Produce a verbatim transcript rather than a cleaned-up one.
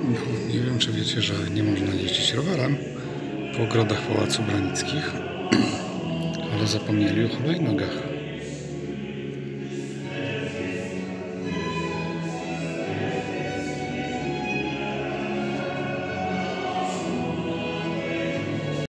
No, nie wiem, czy wiecie, że nie można jeździć rowerem po ogrodach Pałacu Branickich, ale zapomnieli o hulajnogach.